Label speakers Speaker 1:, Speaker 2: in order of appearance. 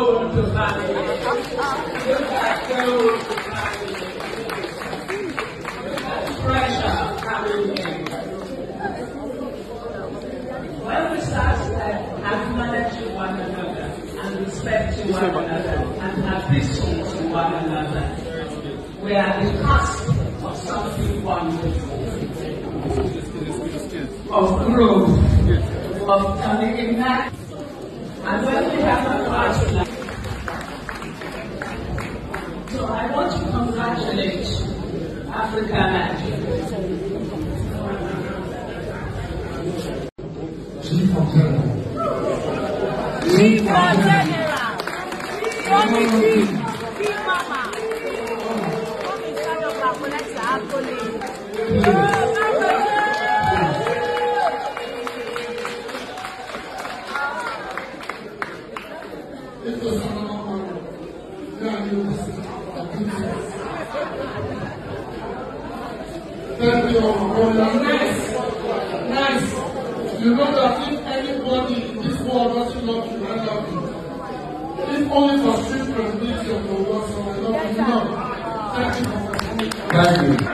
Speaker 1: to family. Look at gold to family. Look at pressure coming in. When we start acknowledging one another and respecting one another and have listened to one another, we are the cusp of something wonderful, of growth, of coming back. And when we have a partner, so I want to congratulate Africa Magic.
Speaker 2: Chief of General.
Speaker 3: Chief of General. Committee. Chief Mama. Come inside of our collector, actually.
Speaker 2: Thank you, nice. You know that if anybody in this world doesn't love you, I love you. If only for street credibility of the world, so I love you. No. Thank you for coming. Thank you.